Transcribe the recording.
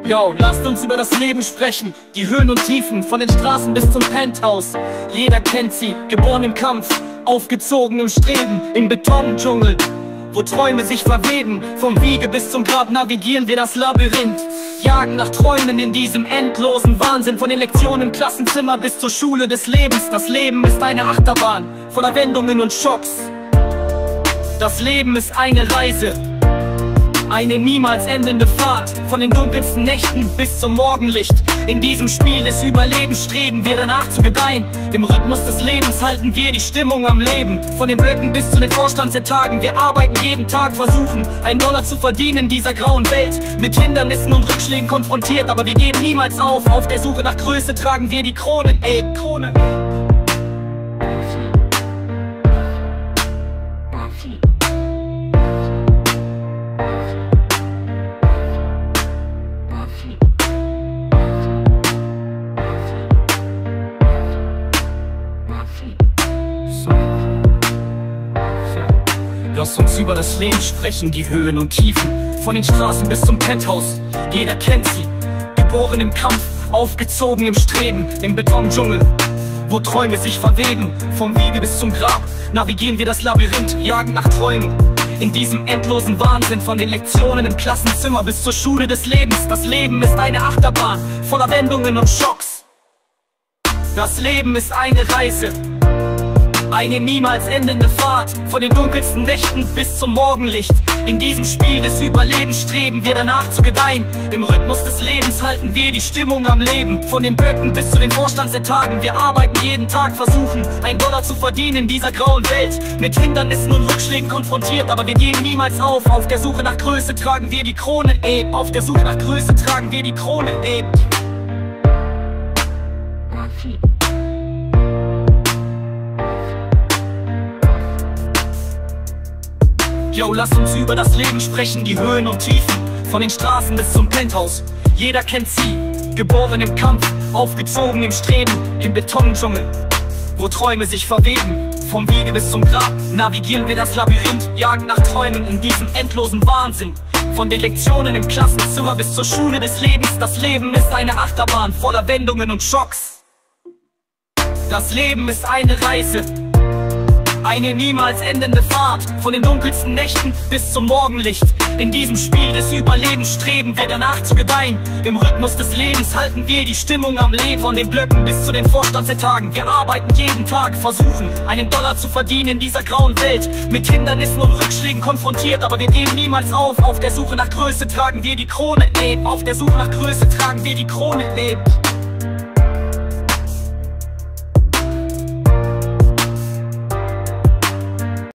Yo, lasst uns über das Leben sprechen, die Höhen und Tiefen, von den Straßen bis zum Penthouse. Jeder kennt sie, geboren im Kampf, aufgezogen im Streben, im Betondschungel, wo Träume sich verweben. Vom Wiege bis zum Grab navigieren wir das Labyrinth, jagen nach Träumen in diesem endlosen Wahnsinn. Von den Lektionen im Klassenzimmer bis zur Schule des Lebens. Das Leben ist eine Achterbahn, voller Wendungen und Schocks. Das Leben ist eine Reise, eine niemals endende Fahrt, von den dunkelsten Nächten bis zum Morgenlicht. In diesem Spiel des Überlebens streben wir danach zu gedeihen. Im Rhythmus des Lebens halten wir die Stimmung am Leben. Von den Blöcken bis zu den Vorstandstagen, wir arbeiten jeden Tag, versuchen einen Dollar zu verdienen in dieser grauen Welt. Mit Hindernissen und Rückschlägen konfrontiert, aber wir geben niemals auf. Auf der Suche nach Größe tragen wir die Krone, Krone. Lass uns über das Leben sprechen, die Höhen und Tiefen, von den Straßen bis zum Penthouse. Jeder kennt sie, geboren im Kampf, aufgezogen im Streben, im Betondschungel, wo Träume sich verweben. Vom Wiege bis zum Grab navigieren wir das Labyrinth, jagen nach Träumen in diesem endlosen Wahnsinn. Von den Lektionen im Klassenzimmer bis zur Schule des Lebens. Das Leben ist eine Achterbahn, voller Wendungen und Schocks. Das Leben ist eine Reise, eine niemals endende Fahrt, von den dunkelsten Nächten bis zum Morgenlicht. In diesem Spiel des Überlebens streben wir danach zu gedeihen. Im Rhythmus des Lebens halten wir die Stimmung am Leben. Von den Blöcken bis zu den Vorstandstagen, wir arbeiten jeden Tag, versuchen einen Dollar zu verdienen in dieser grauen Welt. Mit Hindernissen und Rückschlägen konfrontiert, aber wir geben niemals auf. Auf der Suche nach Größe tragen wir die Krone, auf der Suche nach Größe tragen wir die Krone, Yo, lass uns über das Leben sprechen, die Höhen und Tiefen, von den Straßen bis zum Penthouse. Jeder kennt sie, geboren im Kampf, aufgezogen im Streben, im Betondschungel, wo Träume sich verweben. Vom Wiege bis zum Grab navigieren wir das Labyrinth, jagen nach Träumen in diesem endlosen Wahnsinn. Von den Lektionen im Klassenzimmer bis zur Schule des Lebens. Das Leben ist eine Achterbahn, voller Wendungen und Schocks. Das Leben ist eine Reise, eine niemals endende Fahrt, von den dunkelsten Nächten bis zum Morgenlicht. In diesem Spiel des Überlebens streben wir danach zu gedeihen. Im Rhythmus des Lebens halten wir die Stimmung am Leben. Von den Blöcken bis zu den Vorstandstagen, wir arbeiten jeden Tag, versuchen einen Dollar zu verdienen in dieser grauen Welt. Mit Hindernissen und Rückschlägen konfrontiert, aber wir geben niemals auf. Auf der Suche nach Größe tragen wir die Krone, auf der Suche nach Größe tragen wir die Krone,